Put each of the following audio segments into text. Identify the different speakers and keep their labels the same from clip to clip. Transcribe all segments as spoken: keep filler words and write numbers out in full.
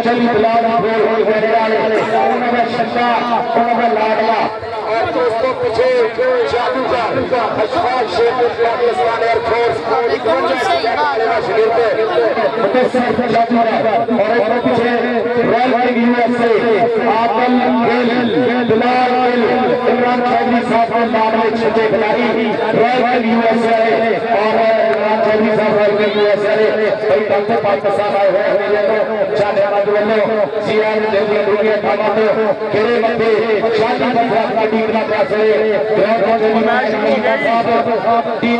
Speaker 1: पिछले भी बिलाल बोल हो गए वाले उन्होंने शक्का उन्होंने लाडला और दोस्तों पीछे जादूगर अशफाक शेख पाकिस्तान एयरफोर्स एक शरीर पे मुतसर जादूगर और एक पीछे रॉयल किंग यूएसए आकल गिल बिलाल गिल इमरान चौधरी साहब के नाम में छठे खिलाड़ी रॉयल किंग यूएसए और इमरान चौधरी साहब रॉयल किंग यूएसए कई डॉक्टर पाकिस्तान आए हुए हैं तो जाने अहमद वल्लो सीआर देवी दुनिया थामा तो केरे मध्य शादी बंधा का टीम ना पासे ग्राउंड में मैच साहब टीम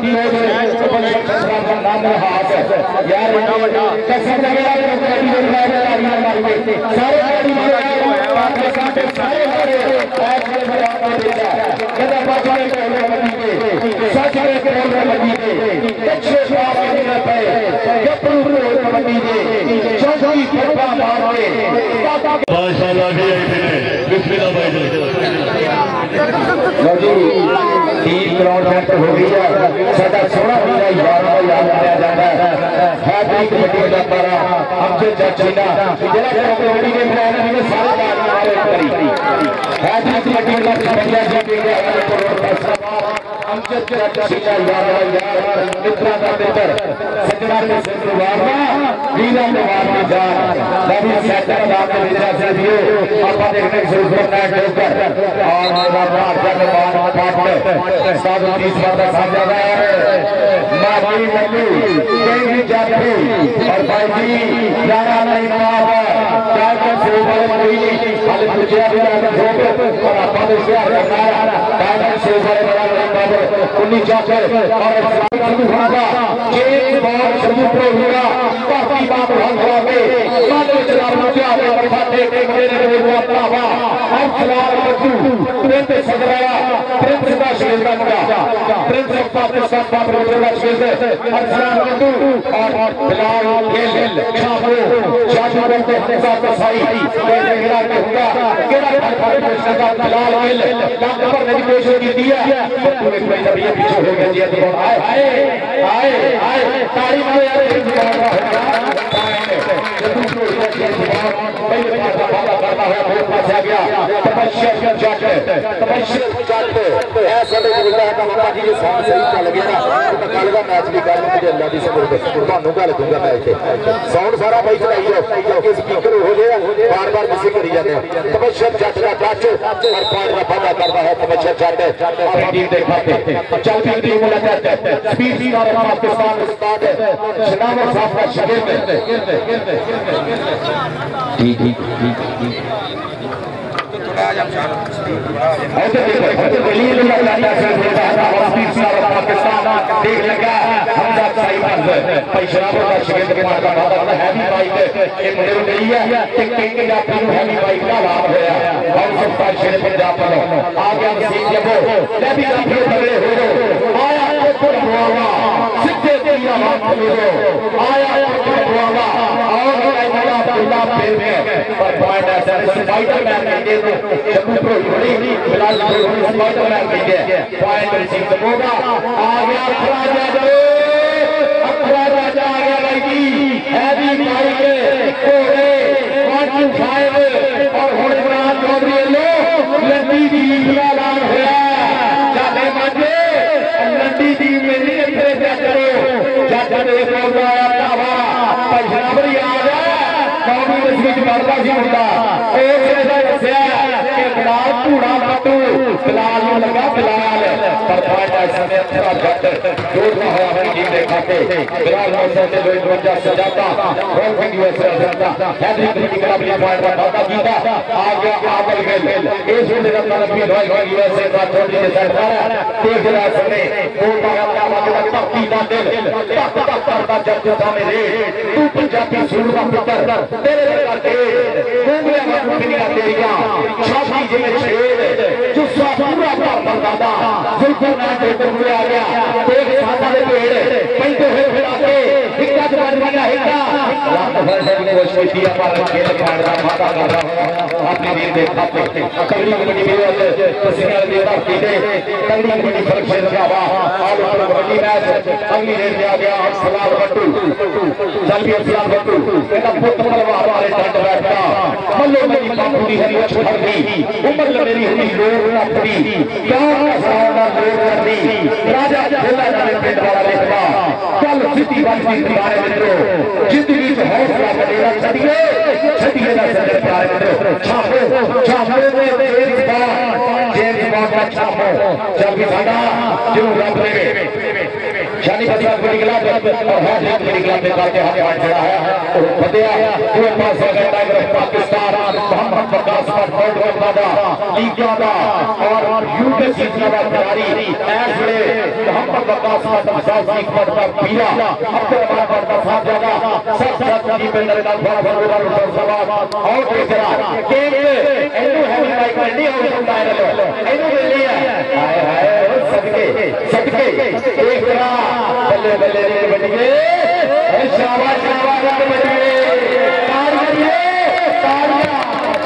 Speaker 1: के नाम हाथ यार कैसा लगेगा कबड्डी में तालियां मारेंगे सारे पाकिस्तान के सारे आज के मैदान में देखा कदा बाजा ने कबड्डी के सच में कबड्डी के अच्छे बात नहीं है गप्पू कबड्डी के चौकी फटका मार के माशाल्लाह भी बिस्मिल्लाह भाई लो जी तीन करोड़ सेंटर हो गई है साडा सोना मेरा यार का याद आया जाता है हैट्रिक कबड्डी का पारा हमसे चचीना जेड़ा कबड्डी के प्लेयर ने सारे बात मारे करी हैट्रिक कबड्डी का पंजा जी के आगे करोड़ पैसा हमसे चचीना यार यार मित्रा का मित्र सजना के सिरवारना वीरा नवाज में जान नबी सेंटर नाम के विजय से दियो आपा देखने से ऊपर मैच होकर और हमारा जन मान पाट सात तीस वाला साझा है मावी वल्लू कई जाते और भाई जी राणा नहीं मावा क्या क्या से ऊपर कोई खाली पूछे अभी जोक और आपा ने शेयर करना कायदा से ऊपर बड़ा बाबू उन्नी जाकर और शुरू होगा एक बार शुरू होगा बाकी बात हम होंगे मानो जनाब क्या है खाते के मेरे को अपना हुआ हम सलाम बच्चू प्रिंस सदराया प्रिंस का शेर का प्रिंस ऑफ पाकिस्तान बाप रोजर का शेर अरसलान बच्चू और बिलाल गिल छापो जादूगर के हमजा कसाई के मेरा के होगा केड़ा फल फल का बिलाल गिल नाम पर नहीं पेश की दिया बच्चू एक भाई अभी पीछे हो गया जी तो आए आए आए आए ताली मारो यार एक बार करता है बहुत पास आ गया तपस्या जाट तपस्या जाट ऐसा नहीं बोलता है कि बाबा जी ये सॉन्ग सही चल गया ना तो कल का मैच भी कर मुझे अल्लाह दी सबर पे ਤੁਹਾਨੂੰ ਗੱਲ ਦੂੰਗਾ मैच साउंड सारा भाई चलाई है क्योंकि स्पीकर हो गया बार बार मिस करी जाते हैं तपस्या जाट का टच और पॉइंट का वादा करता है तपस्या जाट अपनी टीम दे खाते चल भी टीम मुलाकात स्पीड और पाकिस्तान उस्ताद जनाब साहब का शागिर्द ठीक ठीक ठीक आज हम ऐसे देखो बली लगा से होता है और स्पीड और पाकिस्तान देख लगा हमजा सही बात पैशराबों का शागिर्द कुमार का वादा है भी बाइक एक मुझे गई है कि कहीं जाती है भी बाइक का लाभ होया और सबका शेर पंजाब वालों आ गया सीट जबो ले भी काफी तगड़े हो गए आया तो हुआ सिद्धे दिया बात हो आया तो हुआ और बड़ा बड़ा फिर में पर पॉइंट ऐसा स्पाइडरमैन कहते तो जम्मू प्रो बड़ी बिलाल स्पाइडरमैन कहते पॉइंट रिसीव होगा आ गया राजा जो अखरा राजा आ गया भाई जी हैवी बाइक कोरे वन टू फाइव और हुन इमरान चौधरी लो लंडी दी का ऐलान होया जाने माजे लंडी दी में नहीं इतने क्या करो जाजा ने बोल रहा है भाई शराबरी आ गया कौमी मस्जिद करता सी होता उसने दस्या कि बिलाल धूड़ा पट्टू बिलाल ਨੂੰ लगा बिलाल पर फाटा समय अच्छा घट जोड़ना होया अपनी टीम के खाते बिलाल मौसम से दो सौ पचास सजाता रोल किंग यूएसए सजाता हैदरी की कला अपनी पॉइंट पर खाता कीता आ गया आबल गिल इस वे का नबी रोल किंग यूएसए का छोटी के सेट मारा देख रहा सबने बोलता है अपना वाला तख्ती का दिल तख्त तख्त करता जब सामने रे तू पंजाबी सूर का पुत्र तेरे करके गोंगले में फिनिया तेरिया शादी जे में छेड़ जो पूरा का दादा जुल्फों ना देकर हुए आ गया एक साथ वाले पेड़ पैंते हुए फिर आके हिक्का जवान बना हिक्का रात भर से कोशिश कोई हमारा खेल पाड़ रहा माता कर रहा अपनी वीर दे खाते कबड्डी कबड्डी विरोध पसीना दे धरती दे कबड्डी कबड्डी फर्क से जावा आल ऊपर कबड्डी मैच अगली रेड में आ गया सलाम बट्टू चल भी सलाम बट्टू बेटा पुत तलवार वाले डंड बैठा मल्लो मेरी बापूरी हरी छोड़ दी उम्र मेरी हुई लोग ना पड़ी क्या सारा लोग कर दी राजा खेला जाने पेट वाला देखा कल सिटी वाली दीवारें मित्रों जिंदगी में हौसला करेगा छटिए छटिए ना सदर प्यारे मित्रों छापो छापो में जेम्स बॉन्ड जेम्स बॉन्ड का छापो जब भी सादा जो रब ले शानी पति को निकला और हाथ हाथ में निकला पे करते हाथ पांच चढ़ा है और फतेहा पूरे पास है टाइगर ऑफ पाकिस्तान मोहम्मद प्रकाश पर वर्ल्ड कप दादा लीग दादा और यूके सीजन का खिलाड़ी ऐसे मोहम्मद प्रकाश पर साहसी पर पीरा अब्दुल रहमान पर साथ जागा सब सब दीपेंद्र का बड़ा बड़ा बड़ा सवाल और तीसरा गेम एनो हैवी बाइक नहीं हो सकता है एनो ले हाय हाय सदके सदके एक बल्ले बल्ले रे बटिए शाबाश शाबाश रे बटिए तालियां तालियां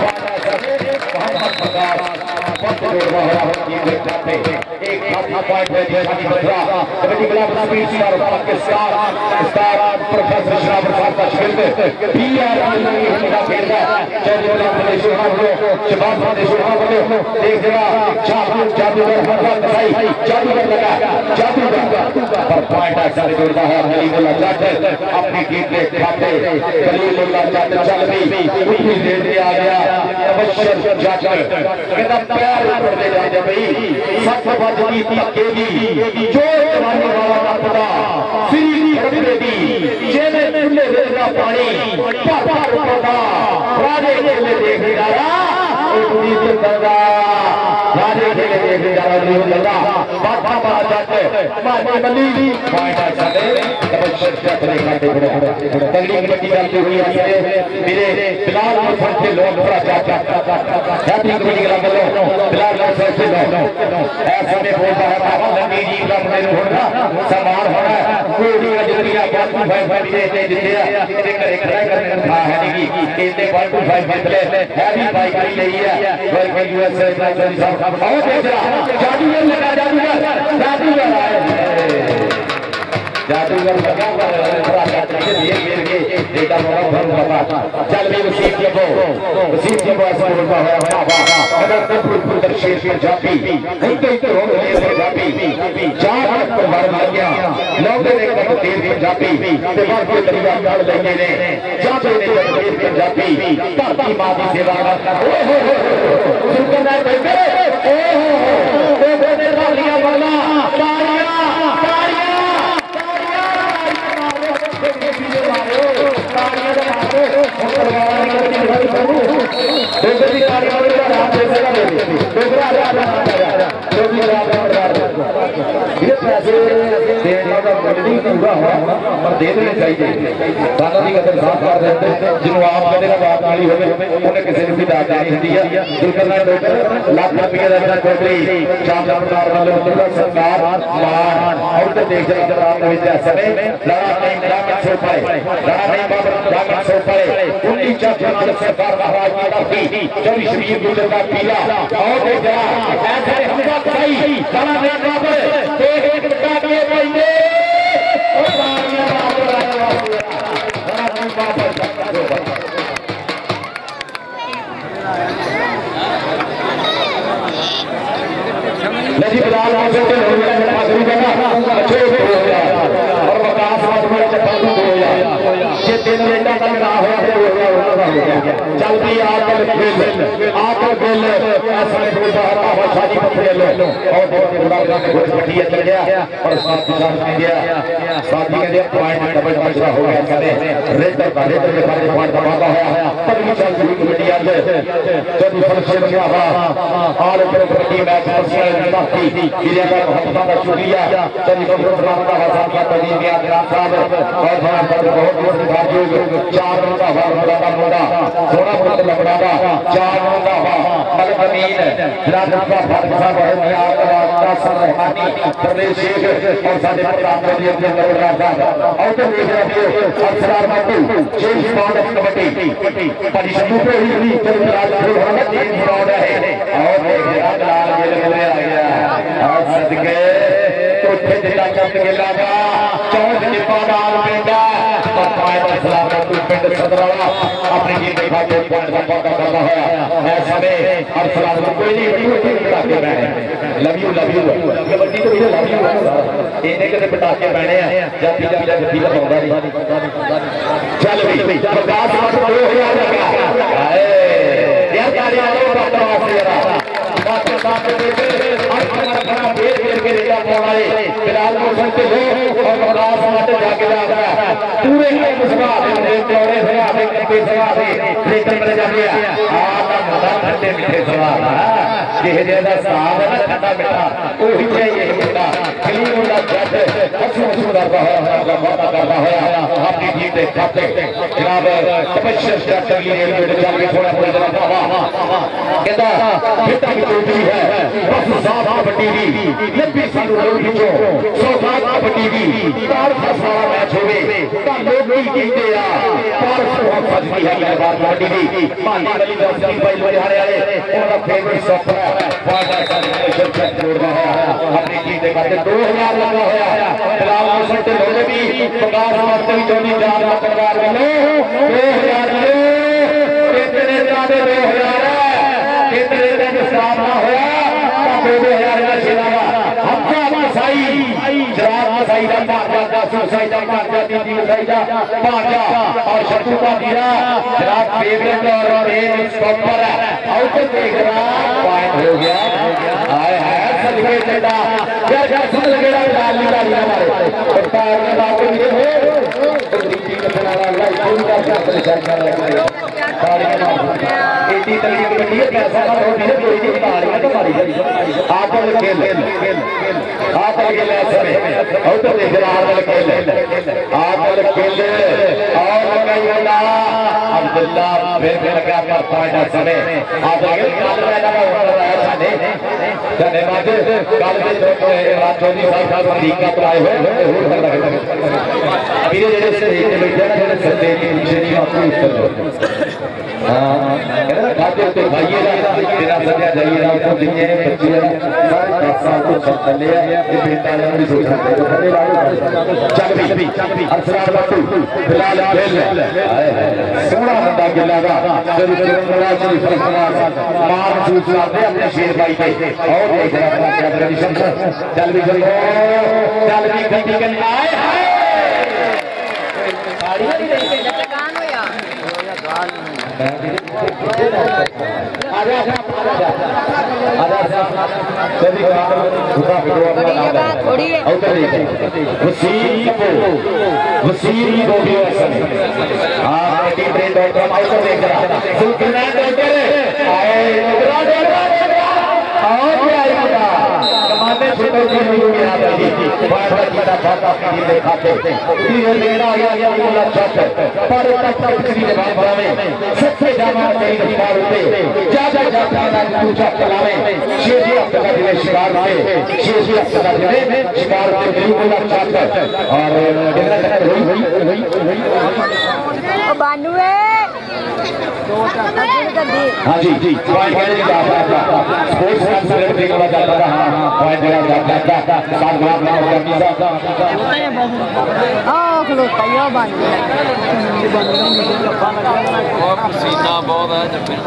Speaker 1: मोहम्मद प्रकाश पट जोड़ रहा है ये देखते एक हाथ पॉइंट है जेठानी बत्रा कबड्डी क्लब स्पीच और पाकिस्तान स्टार प्रोफेसर शराब प्रसाद का शिल्प पीआर का खेलता चौधरी प्रदेश बोलो शबाब प्रदेश बोलो देख जरा जादू जादूगर हरकत भाई जादूगर लगा जादूगर पर पॉइंट ऐसा जोड़ता है कलीमुल्लाह जट अपनी टीम के खाते कलीमुल्लाह जट चल भी उठी दे दिया गया अवश्य जट कहता प्यार ऊपर ले जाए भाई सच बात की तकेगी जो जवानी वाला का पता सीधी खड़ेगी जेने चुल्ले देना पानी पर पर पता राजे खेले देख रहा उठी से दरगा राजे खेले देख रहा नहीं दरगा बाबा बाबा जट मार मली पॉइंट ऐसा दे अवश्य जट ने खाते बड़े तगड़ी कबड्डी चलती हुई है मेरे बिलाल को से लोग बड़ा चाचा हैप्पी कबड्डी क्लब वालों बिलाल को से लोग ऐसे में बोलता है बाबा नबी जी का मेरे होना समान होना कोई का जिंदगी बात भाई भाई दे दे दे ये करे खड़ा करने था है नहीं कि इतने बात भाई बदले हैवी बाइक नहीं रही है भाई भाई यूएसए साहब और देख रहा जादूगर लगा जादूगर जादूगर आए जादूगर लगा पर थोड़ा करके ये मेरे के डेटा बहुत भर बाबा चल भी वसीम के वो वसीम के वो ऐसा बोलता है बाबा अगर तो पुत्र शेर पर जाती इतने इतने हो गए पर जाती चार पर मार मार गया लोग ने कर तीर पर जाती ते बात को तरीका डाल लेंगे ने जाते ने कर तीर पर जाती धरती मां की सेवा ओए हो हो सुंदर बेटे ओ हो हो ने तालियां वाला तालियां दोगरी कार्यालय का नाम जैसे का दे दोगरा ये पैसे देने का मंडी पूरा हो पर दे देने चाहिए दादा जी कदर साफ कर देते जिन्हों आप कहते हैं बात वाली हो उन्हें किसी ने भी दाद नहीं होती है दिल करना डॉक्टर लाख रुपये का चौधरी चार चार वाले उनका सरकार मान और तो देख जाए जब आप विद्या समय लड़ा नहीं ग्रामीण सो पाए लड़ा नहीं बाबा ग्रामीण सो पाए उन्नीस चार सरकार महाराज माता की चौबीस शरीफ गुजर का पीला और देख जरा ऐसे हमका कराई लड़ा नहीं बाबा एक एक बटा के पहले और बारियां बाबा लड़ा नहीं बाबा नजीब लाल आजम के हो गया आखिरी जगह अच्छे हो गया और विकास आजमल चप्पल हो गया ये दिन बेटा तक ना हो गया चल भी आकर खेल आकर खेल ऐसा नहीं बोलता है बाबा शादी पर खेल और बहुत बड़ा बड़ा कुछ बढ़िया चल गया और साथ के साथ में दिया साथी के लिए पॉइंट डबल मसला हो गया कहते रेड का रेड के बारे में पॉइंट दबाता है तभी चल शुरू कबड्डी आज जब फर्स्ट में हुआ और कबड्डी मैच फर्स्ट गिरिया का बहुत बड़ा शुक्रिया सभी को प्रोत्साहन का हसन का तजीब याद राम साहब और बड़ा बहुत बहुत भाग्य चार का बहुत बड़ा मुद्दा थोड़ा बहुत लपड़ा चार का मल अमीन जनाब का फातिमा साहब है आपका वास्ता रहमानी प्रदेश शेख और साडे प्रधान जी अपने करोड़ साहब और तो देख रहे हो अफसर माटू शेख स्पॉट कमेटी परिषद पे ही चल राज मोहम्मद तीन फ्रॉड है और देख रहा लाल ये लगे आ गया और सदके तो थे जिला चंद के लागा चौथ निपादार बेटा पाए सलाम तू पिंड सदरावा अपने जी देखा जो पॉइंट का पता करता है ऐसा में हर सलाम को कोई नहीं बड़ी बड़ी पटाखे बैठे love you love you kabaddi तो ये लव यू इन्हें के पटाखे बैठे हैं जाती जाती जाती का पौधा नहीं चल भाई प्रकाश मत दो हजार लगा हाय यार गाड़ी वालों का प्रवास जरा बात बात देते हर खड़ा बेर बेर के रेटा पौड़ाए फिलहाल मौसम के हो और प्रकाश मत जाके जा पूरे के मुसवा दे चौड़े से आधे कट्टे से आधे लेकर में जा गया आधा मदा ठंडे मीठे सवाल जेहे जेदा साहब है ठंडा मीठा वही चाहिए मुंडा खली मुंडा जट हंसू हंसू करता है अपना वादा करता है अपनी टीम के खाते जनाब तपस्या स्ट्रक्चर की रेल में चल के थोड़ा थोड़ा जरा वाह कहता बेटा की टोपी है बस साफ कबड्डी दी नब्बे साल रोड खींचो सौ सात कबड्डी दी चार फसावा मैच होवे ता लोग नहीं कहते यार चार सौ फसदी है ये बात कबड्डी दी माली वाली दस्ती भाई लुधियाने वाले उनका फेवरेट शॉट है वाटर का नेशनल चैंपियन रोड में है अपनी टीम के खाते दो हजार लगा होया फिलहाल मौसम से लोगे भी प्रकाश मास्टर भी जोनी चार का परिवार में दो हजार कितने ज्यादा दो हजार कितने दिन स्टाफ ना होया दो हजार का शेरा हफ्ता मसाई जराब मसाई का पार्जा का सुसाई का पार्जा दीदी मसाई का पार्जा और शत्रु का दिया जराब फेवरेट और मेन स्टॉपर है आउट देख रहा पॉइंट हो गया हाय हाय सदके चटा यार क्या सुन लगेगा डाल निकाल हमारे और पैर में बात ये हो तो दीदी का बनाना लाइक फुल का क्या परेशान कर रहा है गाड़ी में एटी तली की बड़ी पैसा का रोटी है कोई नहीं गाड़ी में तो मारी जाती आकर खेल आकर खेल ऐसे में और तो देख रहा आकर खेल आकर खेल और कई बंदा अब्दुल्ला फिर फिर लगा कर पॉइंट समय आकर काल में लगा हुआ है साने धन्यवाद काल में जो रात चौधरी साहब अमेरिका तो आए हुए अभी धीरे धीरे बैठे थोड़े सत्ते पीछे नहीं आपको हां कहना खाते तो भाईएगा तेरा सजा जाइएगा तो दिए बच्चे सारे दस साल को सब ले ये बेटा ने सोचा चल भी अरसलान बाटू फिलहाल खेल हाय हाय सोना बंदा गिलागा जब तिरंगा श्री फरमान मार सूच लाते अपने शेर भाई पे और देख रहा अपना क्या कंडीशन चल भी चल चल भी गंदी गंदी आए हाय गाड़ी नहीं लगान हो यार गान आजा आजा आजा सभी का झुका वीडियो अपना नाम थोड़ी है उधर देखिए वसीम को वसीम को भी ऐसा हां team train dot com outer देख रहा सुखना डॉक्टर आए उधर डॉक्टर और क्या आएगा कमाने छोटे की नहीं गया थी बाहर का खाता की दिखाते ये लेना आ गया बोला शॉट पर तक तक किसी ने बात बनावे सबसे ज्यादा तेरी शिकार होते ज्यादा ज्यादा ना पूछा चलावे शेजी अफ्तार का दिले शिकार में शेजी अफ्तार का दिले शिकार में बिल्कुल शॉट और कितना तक हुई हुई
Speaker 2: बानुए
Speaker 1: हाँ जी जी पॉइंट कहने का आपका स्पोर्ट्स का सेलिब्रेट करना चाहता था हाँ पॉइंट देना चाहता था साथ में आप नाम का मीज़ा
Speaker 2: हाँ खलोता ये बानुए
Speaker 3: सीना बहुत है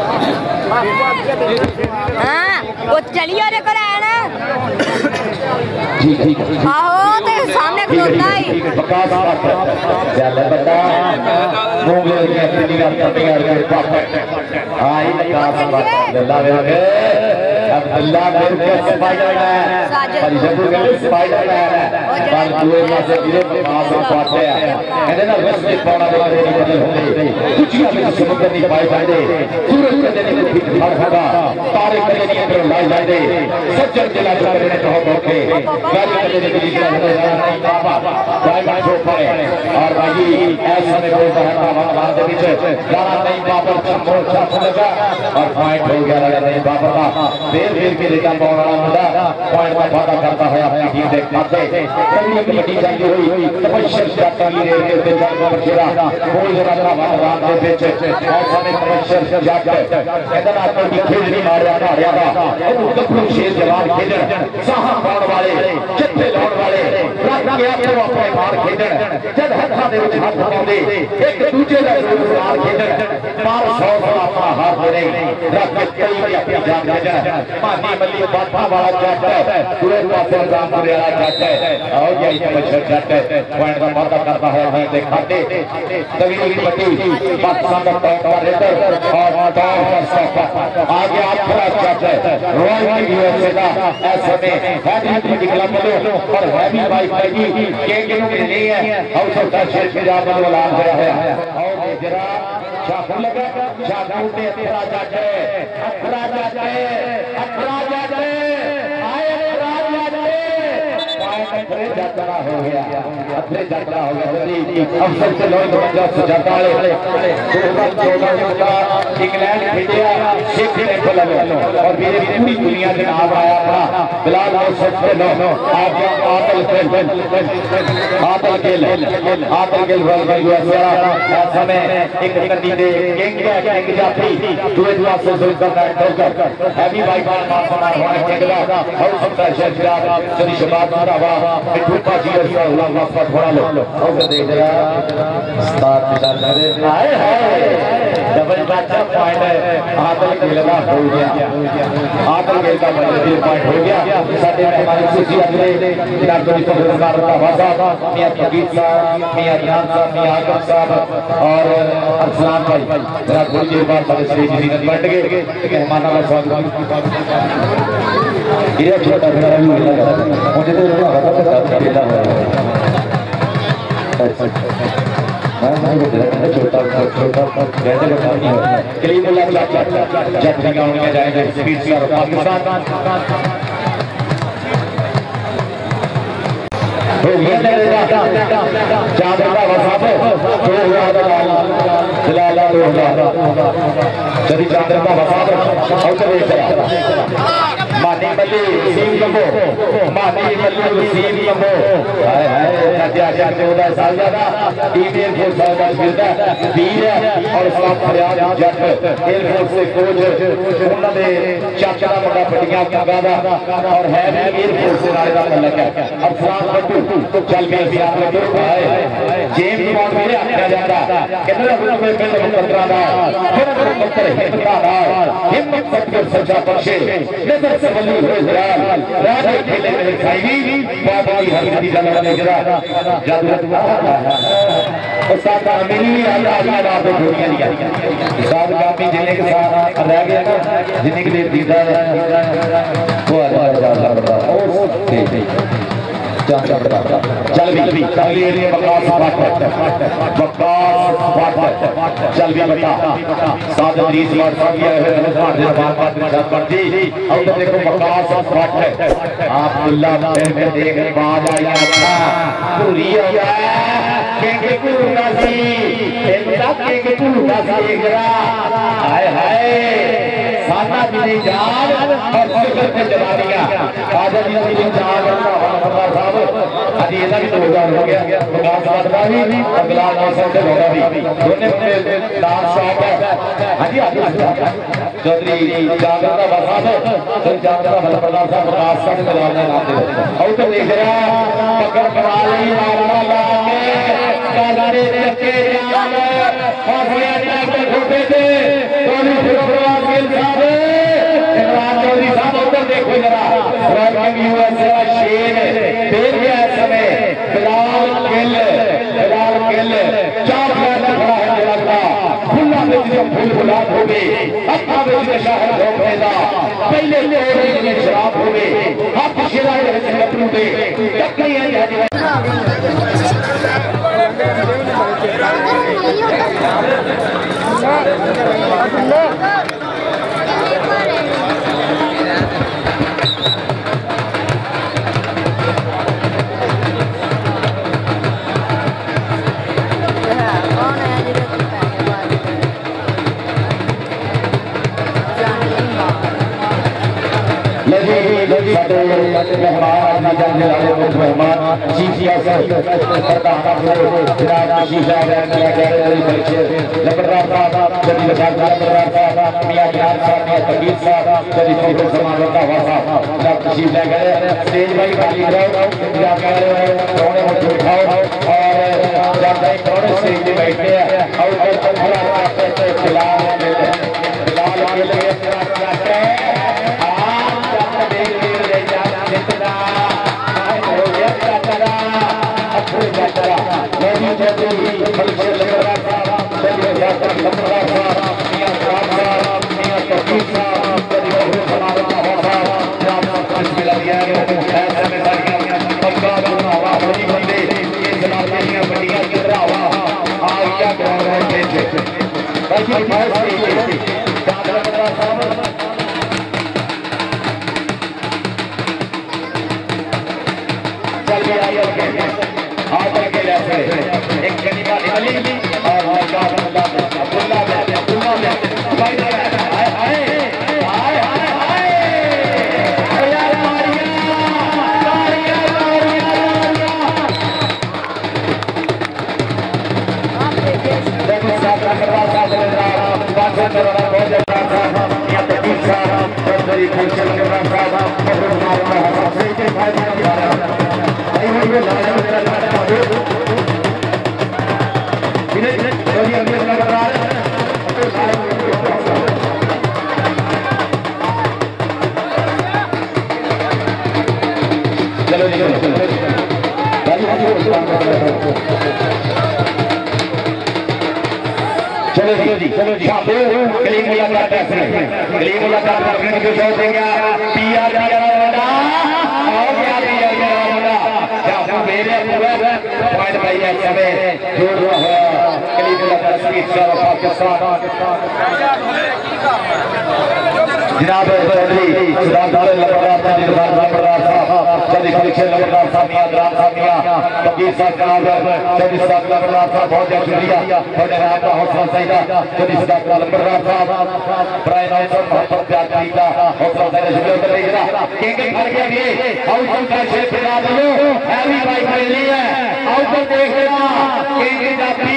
Speaker 2: हाँ वो चलिए रे कर आया ना
Speaker 1: जी जी
Speaker 2: हाँ तो सामने खलोता ही
Speaker 1: बकास चल बता मूंगे के अपनी का अपनी का पापा हाँ ये बकास बात अल्लाह मेरे अल्लाह मेरे को स्पाइडरमैन परिषद के स्पाइडरमैन बाल दुए में से गिरे बकास पाते हैं कहते ना बस में पड़ा हुआ है नहीं होते कुछ भी समुद्र नहीं पाए जाते सूरज के देने को भी हर होगा तारे के देने को लाई जाते सज्जन जिला जो करने को होके गाड़ी के देने के लिए बाबा बाय बाय छो पाए और भाई समय बोलता है बाबा के पीछे गाना नहीं बाबर मोर्चा खुलेगा और पॉइंट हो गया लगा नहीं बाबर का देर देर के लेकर बॉल वाला मुंडा पॉइंट का वादा करता है अपनी टीम देख पाते कभी कबड्डी चली हुई तपस्या जाता ही रेल के दिल पर खेला कोई जगह का वादा रात के पीछे और समय तपस्या जाता इधर आपको भी खेल नहीं मारया मारया था कपड़ों शेर जवान खेलन साहा पाउण वाले चिट्ठे लाउण वाले रख के अपने अपने मार खेलन जब हत्था दे विच हाथ पाउंदे एक दूजे दा मार खेलन मार सौ सौ अपना हाथ दे रख के कई भी अपनी जान खेलन मानी मल्ली बाठा वाला जट पूरे पासे रामपुरे वाला जट और ये तपस्या जट पॉइंट का वादा करता है हमें दे खाते तभी की पट्टी पाकिस्तान का टॉप पर रहकर और टॉप पर स्टॉप आगे आपका जट रॉयल यूएसए का ऐसे में हैवी निकला बोलो और हैवी बाइक भाई के के नहीं है हाउस ऑफ शेर के जा बनो लाल गया है और जरा शाखुल लगा शाखुल पे अखरा जट अखरा जट अखरा जट आए राज जट अखरे जटरा हो गया अखरे जटरा हो गया अब सबसे लोग बंदा सजाता है इंग्लैंड भेजा सिख ने बोला और मेरे पूरी दुनिया से नाम आया अपना बिलाल और सबसे नो आपका आदल खेल आदल खेल आदल खेल वर्ल्ड का यूएसए ऐसा में एक कटी दे किंग क्या किंग जाती दूसरे दुआ से सुन कर ठोकर हैवी बाइक मार मार मार होने केला हाउस ऑफ शेर फिराद सदी शबाद मारा वाह मिठू पाजी और अल्लाह वापस थोड़ा लो और देख जरा स्टार पिछाड़ करे हाय हाय डबल बाचा पॉइंट है आदल खेल का हो गया आदल खेल का पॉइंट हो गया साडे हमारी खुशी अगले डॉक्टर सरकार का वादा मियां तकीब साहब मियां जान साहब मियां आगम साहब और अरसलान भाई जरा थोड़ी देर बाद सारे स्टेज की जीनत बैठ गए मेहमानों का स्वागत ये छोटा बड़ा भी लगा मुझे तो लगा था खेला है मैं मैं छोटा छोटा वैसे का नहीं है क्लीन बोला जब जगह उनके जाएंगे स्पीड से और पाकिस्तान हो गया चादर का वसाब जो हुआ जलाला हो गया चली चादर का वसाब और चले चला मानी मल्ली वसीम कम्बो मानी मल्ली वसीम कम्बो हाय हाय नदिया जा चौदह साल ज्यादा टीम एयरफोर्स का खेलता वीर और साफ फरियाद जट एयरफोर्स से कोच उन्होंने चाचा का बड़ा पटियां कागा और है एयरफोर्स से नाले का लगा अब फ्रांस बट्टू चल के बिहार में ग्रुप है जेम्स बॉन्ड भी आखिया जाता कितना ग्रुप में पिंड मुकद्दरा दा फिर मुकद्दर हिम्मत दा हिम्मत सत्कर सच्चा बख्शे नजर से बली हो जलाल राज खेले में खाई बाबा की हर हरी जला ने जरा जादू उस्ताद अमीरी अल्लाह की बात दुनिया लिया उस्ताद काफी जिले के साथ रह गया ना जिन्हें के लिए दीदा वो अल्लाह ओ ठीक चल भी तकलीर बकवास बात बकवास बात चल भी बता साथ मरीज बात किया है बात दे बात बात में साथ कर दी अब तो देखो बकवास बात है आप अल्लाह में देख बाज आया था पूरी हो गया के के पूरा सी इनका के के पूरा सी गया हाय हाय साना भी जान और फिक्र पे जला दिया आज भी भी जान अल्लाह साहब आज ये भी तो होगा हो गया विकास बादला भी अगला मौसम से होगा भी दोनों में डांस शॉप है हां जी चौधरी जागर का बसाब तो जागर का बलप्रदान साहब विकास का मिलान ने नाम दे और तो देख रहा पकड़ वाली मारना लाके काले चक्के जान और होया ट्रैक्टर ठोके थे दोनों फिरोजपुर गिल साहब इमरान चौधरी साहब उधर देखो जरा रॉयल यूएसए का शेर देख गया समय बिलाल गिल बिलाल गिल चार मैच खड़ा है लगता खुला में जिसम फूल गुलाब हो गए अखा में जिसे शहर धोखेदा पहले तोड़े में शराब हो गए हाथ शिराए से लपटू दे टक्करी है हाजी
Speaker 2: Yeah.
Speaker 1: मेहमान आज जाने वाले मुख्य मेहमान चीफ गेस्ट प्रधान जनाब चीफ लबरदार साहब जदी लबरदार साहब मियां जान साहब मियां तकीर साहब जदी फोटो समारोह का वासा जनाब चीफ ले गए स्टेज भाई खाली करो या कोने में उठाओ और जब तक कोने स्टेज पे बैठे हैं और ऊपर खड़ा करते खिलाफ खिलाफ के लिए करते हैं आप जब देख ले जा जितना हो गया कतरा अखरे कतरा नदी जदी बल्कि लगा साहब जदी जाकर लंबा साहब मियां साहब मियां तकीर साहब जदी फोटो समारोह का वासा जनाब पांच मिला दिया ऐसे में सारियां पक्का हवा बड़ी बंदे ये जनाब ने बढ़िया कर रहा आ गया ग्राउंड पे भाई भाई दादा बड़ा साहब चल गया ये के हाथ लगे ऐसे एक कलीमा निकली और मौका बंदा अब्दुल्ला में अब्दुल्ला में भाई हाय हाय हाय हाय हाय यार मारिया मारिया मारिया देखो साथ करवा साथ बात करना बहुत ज्यादा था या तकीर साहब और बड़ी फंक्शन करना था और हमारा सही के फायदा दिया भाई वो लाल करना था इन्हें जल्दी अंदर लग रहा है तो सारे चलो चलो चलो चलो जी चलो जी गली मुलाकात गली मुलाकात रखने को छोड़ देंगे पीआर वाला और क्या पीआर वाला क्या मेरे पूरा पॉइंट भाई है समय जोड़ रहा है गली मुलाकात स्पीच का पाकिस्तान जनाब चौधरी सुधार लबरदार लबरदार साहब जदी परीक्षा लबरदार साहब मियां ग्राम साहब मियां तकीर साहब जनाब जदी साहब लबरदार साहब बहुत बहुत शुक्रिया और जनाब का हौसला सही जदी साहब लबरदार साहब प्राय नौ सौ मोहब्बत प्यार का हौसला सही शुक्रिया कर रही है किंग घर के भी हाउस का शेर फिरा दो हैवी बाइक मिली है आउट देख लेना किंग का भी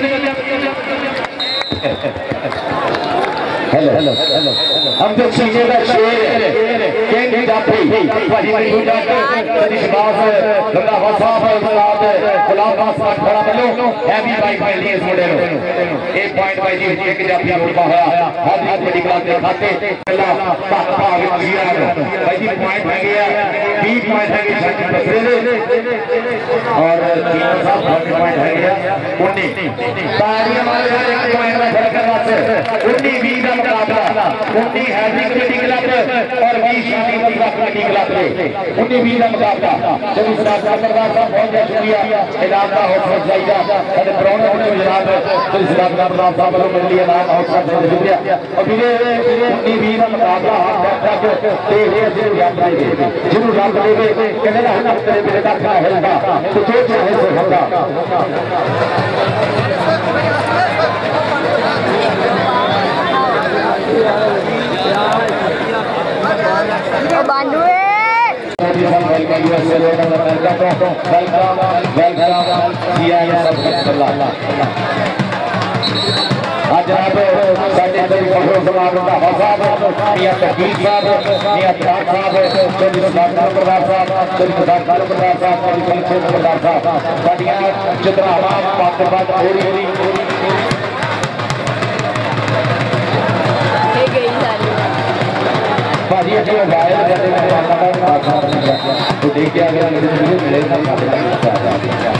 Speaker 1: हेलो हेलो हेलो हम तो सीने का शेर किंग जाफरी भाई भाई जाकर कदी बात गंगा वसाफ उस्ताद गुलाम पास खड़ा बनो हैवी बाइक में लिए इस मॉडल एक पॉइंट भाई जी किंग जाफरी रोड पर है हाथ बड़ी क्लास के खाते अल्लाह पापा विजिया भाई जी पॉइंट है गया बीस पॉइंट है गया बसरे और तीन साहब पॉइंट है गया उन्नीस ताड़ी हमारे एक पॉइंट में फर्क करना से उन्नीस बीस का मुकाबला उन्नीस हैवी कबड्डी क्लब और बीस शादी कबड्डी क्लब उन्नीस बीस का मुकाबला जब इस रात का सरदार साहब बहुत बहुत शुक्रिया इनाम का हौसला चाहिए और ब्राउन को जनाब तो इस रात का सरदार साहब को मिल लिया नाम हौसला से शुक्रिया और फिर उन्नीस बीस का मुकाबला हम तक ते हुए से याद करेंगे जिन्हों रात देवे कहने का हक तेरे बेटा का है तो जो चाहे सो होगा
Speaker 2: बांधुए
Speaker 1: वेलकम वेलकम किया आज जनाब साढ़े फोटो समारोह का हौसला मियां तकीर साहब मियां जान साहब चौधरी सुधार प्रधान साहब चौधरी सुधार प्रधान साहब चौधरी परीक्षा प्रधान साहब साडियां चित्रावा पाकबाद पूरी भाजी अच्छी मोबाइल तो देख के आगे मिलेगा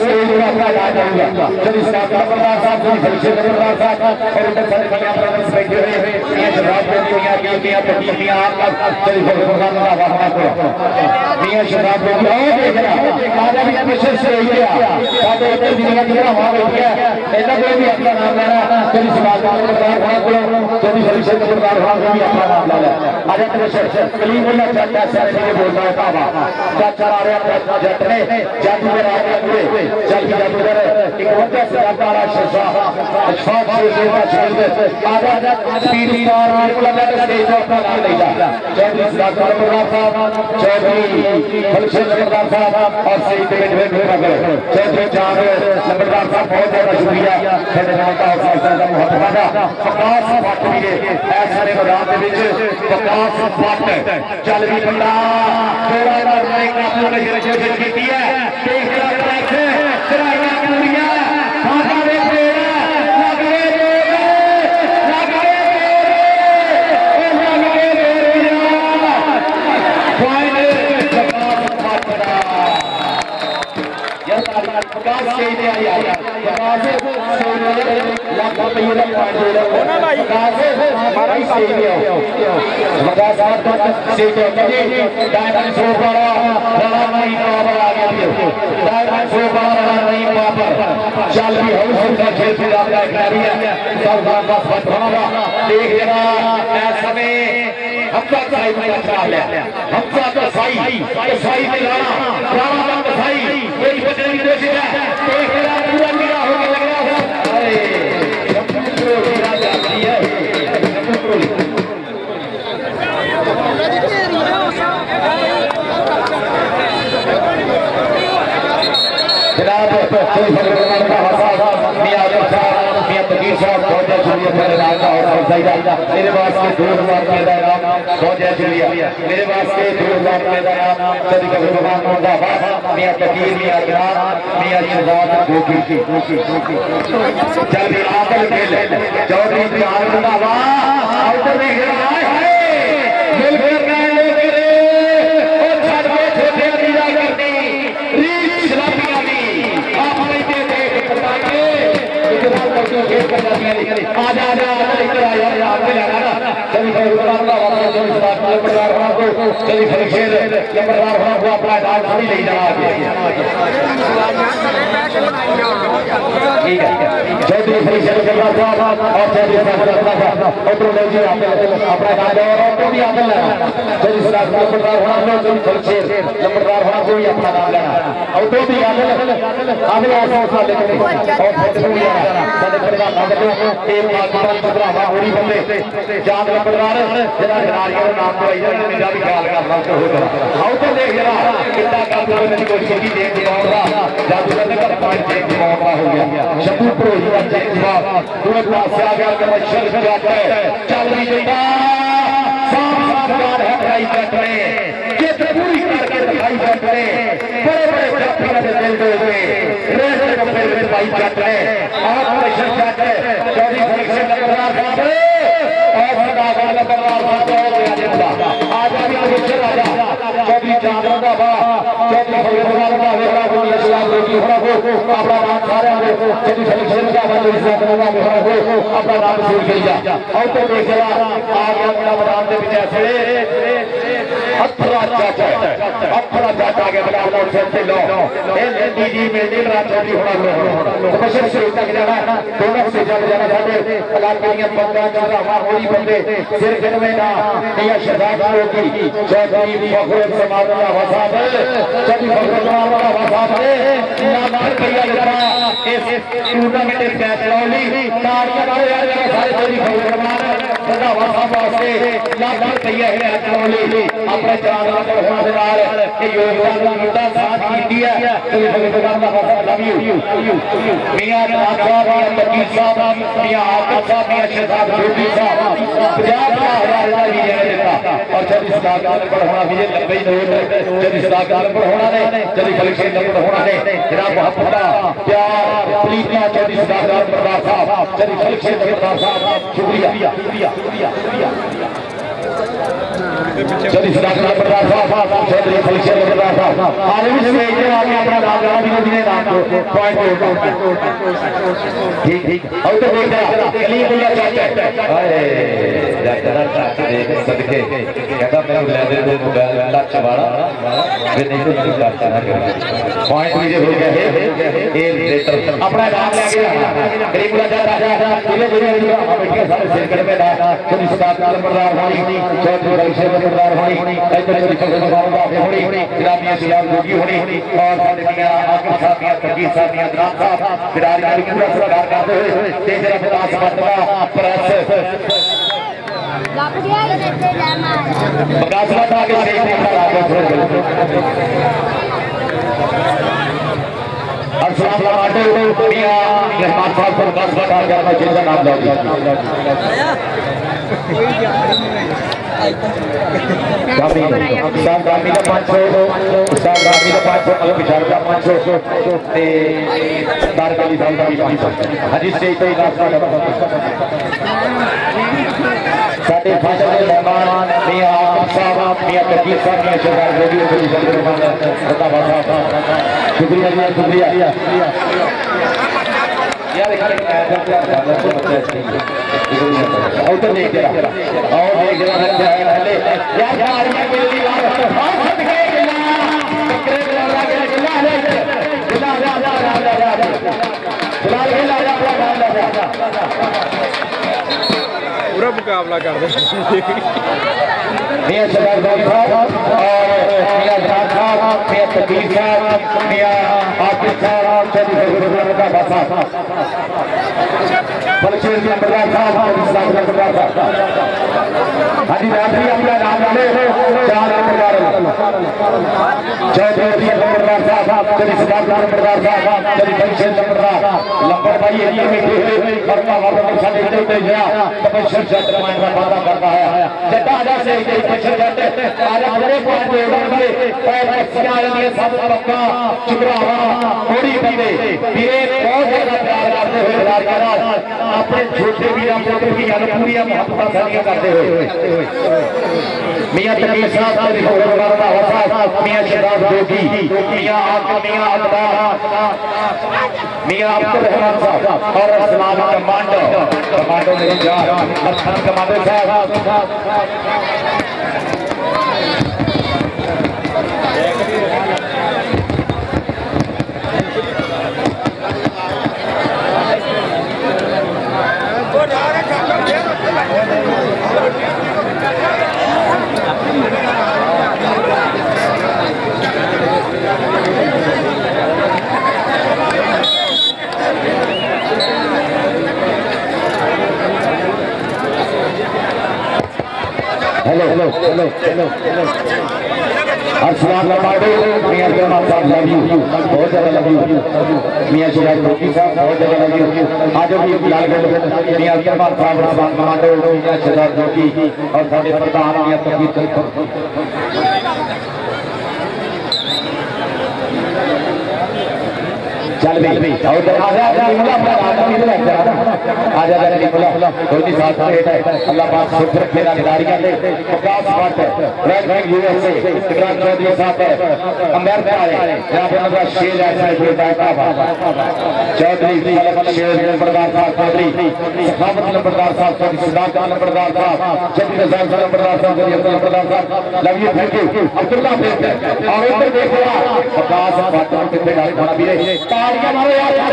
Speaker 1: चलिए साहब साहब और हुए मियां शहजाद बेदी मियां की मियां पति मियां आपका चली फरमान का वाहना को मियां शहजाद बेदी और देखना आजा भी कोशिश से रही है साडे इधर दुनिया की तरह वहां बैठी है ऐसा कोई भी अपना नाम लेना चली समाज का सरदार वहां को चली फरीशे का सरदार वहां को भी अपना नाम ले ले आजा तेरे शर्त कलीमुल्लाह चाचा सारे के बोलता है बाबा चाचा आ रहे हैं जट ने जादू में रात हुए चल की जादूगर एक वजह से सरदार शाह अशफाक शेख का शहीद आजा स्पीड स्टार बिल्कुल स्टेज पर अपना नाम ले जा चौधरी सरदार साहब चौधरी फलशे सरदार साहब और सही पेट में नगर चौधरी चांद लंबरदार साहब बहुत ज्यादा शुक्रिया मेरे नाम का अफसर का मुहब्बत प्रकाश भट्ट भी ऐसा ने मैदान के विच प्रकाश भट्ट चल भी बंदा थोड़ा सा एक काबू ने कोशिश की है देख रहा है चढ़ाइयां पूरियां फांसा दे लगे लगे प्रकाश से ही आई आई प्रकाश से लाख रुपये का पॉइंट दे रहा है भाई प्रकाश से हमारा ही सही है प्रकाश साहब से तो जी डायमंड शो पर राणा नहीं पावर आ गया डायमंड शो पर राणा नहीं पावर चल भी हो सुंदर खेल से आपका खिलाड़ी है सब का फट होगा देख लेना ऐसा में हमका साई में अच्छा है हमका का साई तो साई में राणा राणा का साई यही बचने की कोशिश है देख लेना पूरा पूरा हो गया लग रहा है अरे कंट्रोल हीरा जाती है कंट्रोल जनाब कोई फरमान का हसा मियां साहब मियां तकीर साहब बहुत शुक्रिया मेरे नाम का और सईदा मेरे वास्ते दो हजार रुपए का इनाम बहुत शुक्रिया मेरे वास्ते दो हजार रुपए का इनाम सदी का फरमान मुंडा मियां तकीर मियां जनाब मियां शहजाद गोकी चल भी आकल खेल चौधरी चांद मुंडा आउटर में गिरा है मिलकर गए मेरे और छड़ के छोटे लीला करनी रीच शराबियां दी आप नहीं देते बताइए इतना करके खेल कर जाती है आजा आजा इधर आ यार आगे लगा ना चली फरमान का वापस जो इस बात में परिवार होना को चली फरीशेर के परिवार होना को अपना डाल थोड़ी ले जाना ठीक है चौधरी फरीशेर के परिवार और चौधरी साहब ऑटो ले जी अपना डाल और ऑटो भी आगे लेना चली सरदार का परिवार होना को चली फरीशेर के परिवार होना को भी अपना नाम लेना ऑटो भी आगे आगे ऐसा उठा लेके और फोटो भी आना सारे परिवार आगे एक मार्केट में भरावा होरी बंदे जान का परिवार जरा खिलाड़ियों का नाम को इधर मेरा भी ख्याल करना तो होगा आओ तो देख जरा कितना काबू करने की कोशिश की देख दिखाऊंगा जादूगर ने कर पॉइंट देख दिखाऊंगा हो गया शब्बू प्रोही का चेक जवाब पूरे पास आ गया कि मशर जाता है चल रही बेटा साफ साफ है भाई बैठने ये पूरी करके भाई बैठने बड़े बड़े जातियों के दिल दे हुए रेस को फिर भाई बैठने आप मशर जाते चौधरी फरीशेर का परिवार साहब और सरदार का परिवार साहब हो गया जिंदा आजादी के पीछे राजा चौधरी चांद का बा चौधरी फरीशेर का वेरा को इस्लाम रोटी होना को अपना नाम सारे को चौधरी फरीशेर का बंदे इस्लाम का वेरा को अपना नाम छोड़ दिया और तो देखा आ गया मेरा मैदान के पीछे से अथरा चाचा अथरा चाचा के बड़ा मोड़ से लो ए लेडी जी मेरे राजा जी होना तो बशर से तक जाना दोनों से जब जाना जाते कलाकारियां पंद्रह ज्यादा वहां होली बंदे सिर गिन में ना मियां शहजाद होगी चौधरी फखरुल समाज का वसाब चौधरी फखरुल समाज का वसाब है नाम भैया जरा इस टूर्नामेंट के फैसला ली तालियां मारो यार सारे चौधरी फखरुल समाज का वसाब वास्ते लाख रुपया है अकलौली अपने चार पर होना दे नाल ये योगदान का मुद्दा साथ कीती है चौधरी फखरुल समाज का वसाब लव यू मियां जनाब साहब मियां तकीर साहब मियां आकिब साहब मियां शहजाद गोकी साहब पचास हजार का भी देता और चौधरी सरदार का होना भी नब्बे नोट चौधरी सरदार का होना ने चौधरी फरीशेर का होना ने जनाब मोहब्बत प्यार प्रीतियां चौधरी सरदार का साहब चौधरी फरीशेर का साहब शुक्रिया शुक्रिया शुक्रिया चौधरी सिद्धार्थ नंबरदार साहब चौधरी फलशेर नंबरदार साहब आगे भी स्टेज पे आके अपना नाम गाना भी नहीं नाम को पॉइंट ठीक ठीक और तो देख रहा कलीमुल्लाह चाहते अरे जरा देख सदके कहता मैं ले दे दो मोबाइल लक्ष वाला फिर नहीं तो नहीं करता ना पॉइंट भी हो गया है ये अपना नाम लेके कलीमुल्लाह चाहता पहले दिन हम बैठे सारे सिरकड़ में ना चौधरी सिद्धार्थ नंबरदार भाई चौधरी फलशेर नंबरदार भाई चौधरी फलशेर नंबरदार होनी ग्रामीण सियार जोगी होनी और साथियां आकिब साथियां तकीर साथियां ग्राम साहब बिरादरी का पूरा सरकार करते हुए तेज रफ्तार मर्तबा प्रेस
Speaker 2: लग गया इधर से जाना
Speaker 1: बगासवत आगे स्टेज पे खड़ा है अस्सलाम वालेकुम मियां रहमान साहब को बगासवत आगे अपना जिंदा नाम दो Kami, Ustaz kami dah panco, Ustaz kami dah panco, kalau bicara dah panco, te dar kali dah kami panco. Hadis se itu rasa dah. Satu fasa ke mehman, Mia Akib Sahab, Mia Taqir Sahab, Mia Syahrar Jogi untuk disambut mana, tetap bahasa. Syukriya, syukriya. Ya, देखा और तो देख रहा और देख रहा है पहले यार यार ये मेरी बात हां हट गए गिला बकरे लड़ा के गिला है गिला जा जा जा जा गिला गिला जा जा
Speaker 3: पूरा मुकाबला कर दे
Speaker 1: मियां सरदार साहब और मियां जाट साहब मियां तकीर साहब मियां आकिब साहब चौधरी फलशेर का बासा फलशेर नंबरदार साहब सिद्धार्थ नंबरदार साहब हाजी रात्रि अपना नाम ले चार नंबरदार चौधरी नंबरदार साहब चौधरी सिद्धार्थ नंबरदार साहब चौधरी फलशेर नंबरदार लंबर भाई ये बैठे हुए फरमा वाला साडे होते गया तपस्या क्षेत्र में का वादा करता है जटा आजा से तपस्या जाते आज बड़े पॉइंट पे उड़े और सियाल के सब पक्का चुकरावा थोड़ी बंदे वीरे बहुत ज्यादा प्यार करते हुए प्यार करा अपने छोटे वीर पुत्र की याद पूरी मोहब्बत सानिया करते हुए मियां तकीर साहब चौधरी फलशेर का वफा मियां शहजाद जोगी मियां आकिब मियां अकबर मियां अब्दुल रहमान साहब और असमान कमांडो कमांडो मेरी जान असमान कमांडो साहब हेलो हेलो हेलो हेलो अस्सलाम वालेकुम मियां रहमान साहब लव यू बहुत ज्यादा लव यू मियां शहजाद जोगी साहब बहुत ज्यादा लव यू आज भी लालगढ़ मियां रहमान साहब रहमान कमांडो मियां शहजाद जोगी और साडे प्रधान मियां तकीर चल भाई और आजा कलीमुल्लाह अपना नाम इधर रख रहा आजा कलीमुल्लाह कोई नहीं साथ में है अल्लाह पाक सुख रखे दारियां दे विकास बात है red bank USA Imran Chaudhary साहब है अमेरिका है यहां पे हमारा शेर ऐसा है बैठा हुआ चौधरी फलशेर नंबरदार साहब चौधरी सखावत नंबरदार साहब चौधरी सिद्धार्थ नंबरदार साहब चौधरी रजाक नंबरदार साहब चौधरी अब्दुल नंबरदार साहब love you thank you Abdullah बेट और इधर देखो विकास बात कितने गाड़ी खाना भी है तालियां मारो यार यार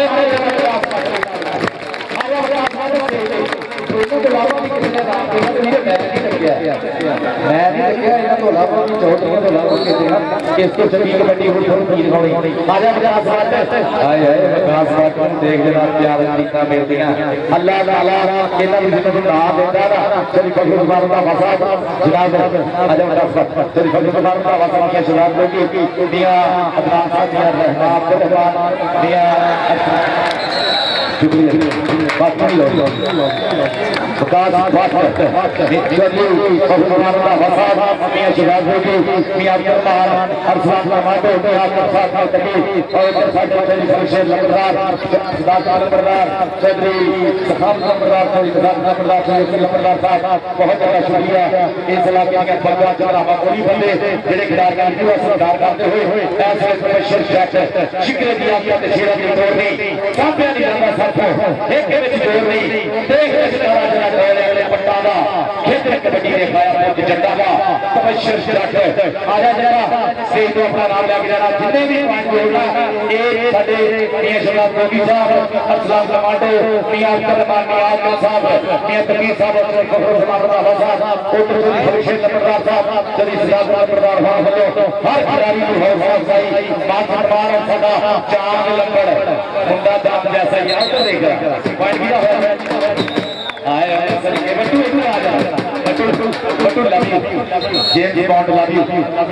Speaker 1: दोनों के लाभ की किसी ने नाम देखा तो ये मैच नहीं लग गया मैं नहीं लग गया इतना तो लाभ की चोट नहीं तो लाभ के देना इसको सभी कबड्डी हुई थोड़ी तीन होनी आजा विकास बात हाय हाय विकास बात को देख लेना प्यार नीता मिलदियां अल्लाह ताला इन्हां दी जिन्हां नूं नाम देंदा ना चली फजल कुमार दा वसा जनाब आजा विकास बात चली फजल कुमार दा वसा के शराब लोगी दुनिया अदनान साहब दिया रहमान रहमान दिया शुक्रिया बाकी लो विकास बात चलिए भगवान का वफाद मियां शिवाज जी मियां अब्दुल अरफान का माटो मियां अरफान का तकी और साडे चौधरी शमशेर लंबरदार सरदार लंबरदार चौधरी सखावत लंबरदार चौधरी लंबरदार चौधरी लंबरदार साहब बहुत ज्यादा शुक्रिया इस इलाके के फरवा जरा कोई बंदे जेडे खिलाड़ियों की सरदार करते हुए ऐसे स्पेशल शॉट शिकरे दी आज्ञा ते शेरा दी तोड़ नहीं साबिया दी लंबा साथ एक के विच जोड़ नहीं देख इस तरह जरा डोले वाले पट्टा दा खेत कबड्डी ने खाया बहुत जट्टा दा स्पेशल शॉट आजा जरा स्टेज तो अपना नाम लेके जाना जितने भी पॉइंट जोड़ना ए साडे मियां शिवाज गोगी साहब असलाम कमांडो मियां अब्दुल नियाज साहब मियां तकीर साहब और फखरुल जमान रंधावा साहब उधर शमशेर लंबरदार साहब चौधरी सरदार लंबरदार हर खिलाड़ी को हौसला अफजाई मान सम्मान और सदा चांद लंबड़ मुंडा दाम जैसा याद तो देगा पॉइंट भी है आए सर के बट्टू इधर आ जा Battu Battu love you James Bond love you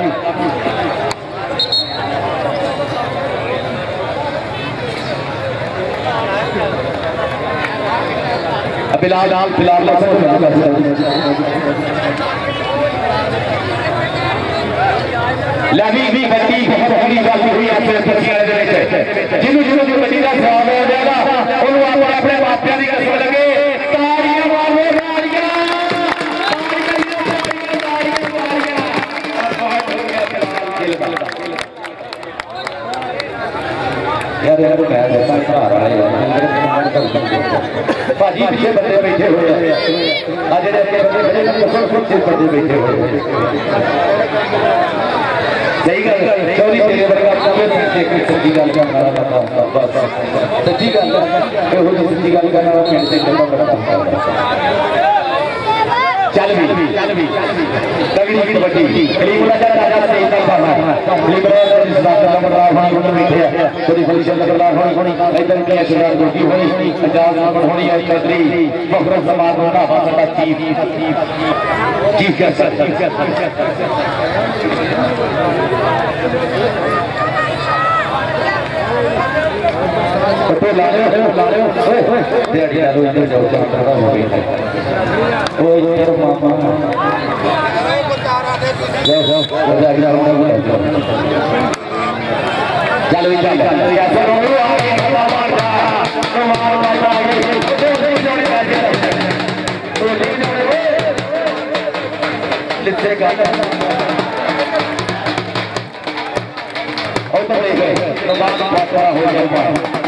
Speaker 1: फिलहाल फिलहाल लवी भी गड्डी बहुत बड़ी गल हुई अपने पतियां दे विच जिन्हों जिन्हों जो गड्डी का स्वाद हो जाएगा उन्होंने अपने अपने मापियां की कसम लगे तालियां मारो तालियां यार यार मैं देखा घर आए भाजी पीछे बंदे बैठे हुए हैं आज बंदे बंदे बैठे हुए सही गल चौधरी तेरे वर्गा सच्ची गल करना सच्ची गल सच्ची गल करना पिंड से चल भी तगड़ी कबड्डी कलीमुल्ला का राजा तेज नहीं पाना कलीमुल्ला सरदार लंबरदार होनी उधर बैठे हैं चौधरी शमशेर लंबरदार होनी इधर के सरदार गोगी होनी आजाद नंबर होनी है चौधरी फखरुल जमान रंधावा साडा चीफ चीफ कैसर ला रहे हो ला रहे हो डेढ़ यार इधर जाओ जाओ खड़ा हो गया ओ इधर मामा जाओ जाओ उधर जाओ चलो इधर या सरो आ गए मामा मार मार आ गए दो दो जोड़े बैठे तो ले जोड़े लिखे गा और तो ले गए तो बात बात हो गया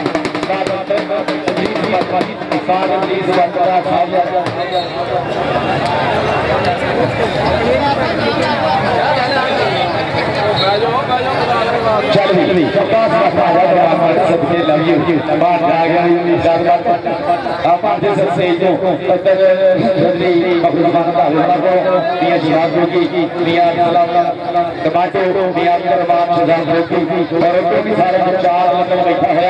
Speaker 1: चल भी प्रकाश सबके लव यू बात आ गया आप आते सबसे जो जल्दी भगवान का हुआ को मियां शिवाज गोगी मियां टमाटो मियां अरमान शिवाज गोगी और भी सारे चार मतलब बैठा है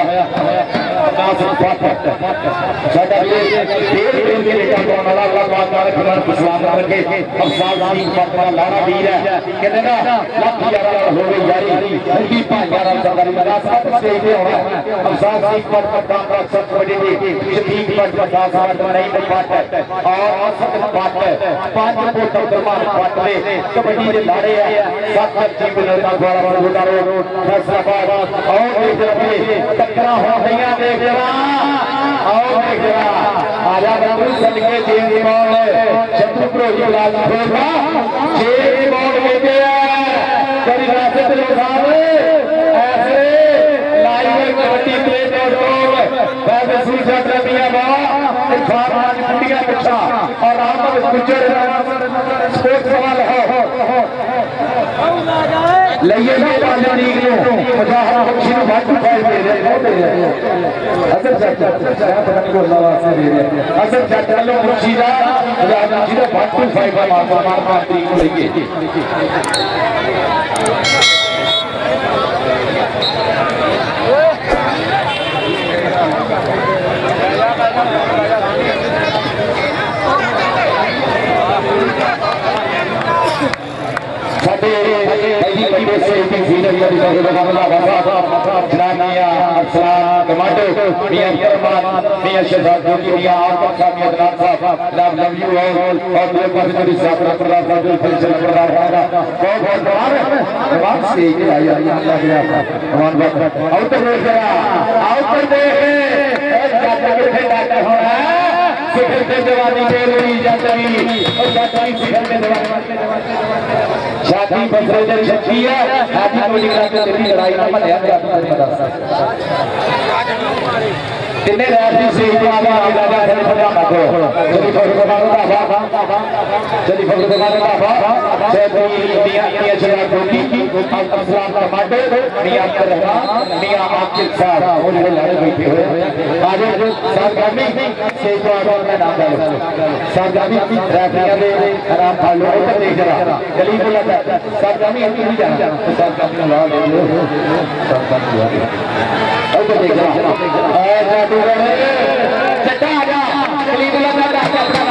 Speaker 1: साडा ये डेढ़ डेढ़ के लेकर कौन वाला अल्लाह पाक ने खिलाफ इस्लाम करके हम साल सिंह पटना लाना वीर है कहते ना लाख यारा हो गई यारी उनकी भाईयारा सरदारी मेरा सब से ये होना हम साल सिंह पटना का सब बड़ी दी शफीक पटना का साथ नहीं पाट और औसत पाट पांच फुट दरमान पाट में कबड्डी के लाड़े है सात टीम लड़का द्वारा गुजारो फैसलाबाद और देख रहे टक्करा हो गईया देख जरा आओ देख जरा आजा बाबू सदके जेल बॉल शत्रु प्रोजी लाल खोलना जेल बॉल के दिया बड़ी रास्ते ले साहब ऐसे live kabaddi play dot com वैसे सूचना रबिया बा इरफान आज कुंडिया बच्चा और रामदास गुज्जर स्पोर्ट्स सवाल हो लइए ना पांच लीग नो मुजाहरा बख्शी नु वन टू फाइव दे रहे हो दे रहे असर चाचा क्या पता नहीं को वास्ते दे रहे असर चाचा लो बख्शी दा मुजाहरा बख्शी दा वन टू फाइव का मार मार मार लीग को लइए साडे ऐसी बड़ी से एक सीनियर का दिखा के मामला बाबा जनानिया अफसान टमाटो मियां फरमान मियां शहजाद जो कि मियां आकर सामिया अदनान साहब लव लव यू ऑल और मेरे पास मेरी साहब प्रधान साहब फिर से प्रधान रहा बहुत बहुत धन्यवाद धन्यवाद से ही आई अल्लाह के रहमान बात और तो देख जरा और तो देख एक जाता के डाटा हो रहा है शिखर के जवानी पे रही जाती और जाती शिखर के जवानी शादी बसरे शक्ति है शादी को निकला के तेरी लड़ाई ना मत याद तिन्ने राशि से ही आगा राजा चली फटा मारो चली फटा मारो बाबा चली फटा मारो बाबा चली मियां मियां चला गोली अस्सलाम टमाटर मियां करहा मियां आकिब साहब और लड़े बैठे हुए आगे सरगामी से जो आगा का नाम डालो सरगामी राफिया दे आराम खा लो ऊपर देख जरा गली बोला था सरगामी हम नहीं जाना सरगामी ला ले लो सरगामी ऊपर देख जरा ए जादूगर चटा आजा गली बोला था